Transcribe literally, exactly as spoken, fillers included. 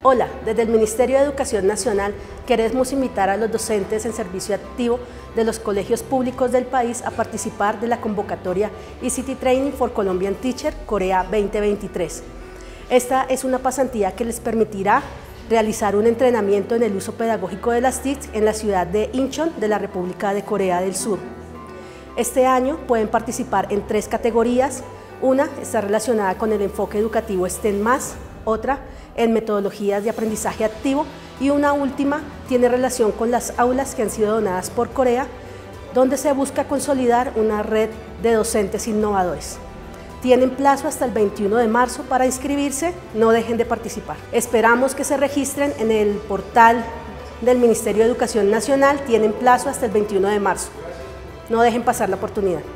Hola, desde el Ministerio de Educación Nacional queremos invitar a los docentes en servicio activo de los colegios públicos del país a participar de la convocatoria I C T Training for Colombian Teacher Corea veinte veintitrés. Esta es una pasantía que les permitirá realizar un entrenamiento en el uso pedagógico de las T I C en la ciudad de Incheon de la República de Corea del Sur. Este año pueden participar en tres categorías. Una está relacionada con el enfoque educativo STEM más, otra en metodologías de aprendizaje activo y una última tiene relación con las aulas que han sido donadas por Corea, donde se busca consolidar una red de docentes innovadores. Tienen plazo hasta el veintiuno de marzo para inscribirse, no dejen de participar. Esperamos que se registren en el portal del Ministerio de Educación Nacional, tienen plazo hasta el veintiuno de marzo. No dejen pasar la oportunidad.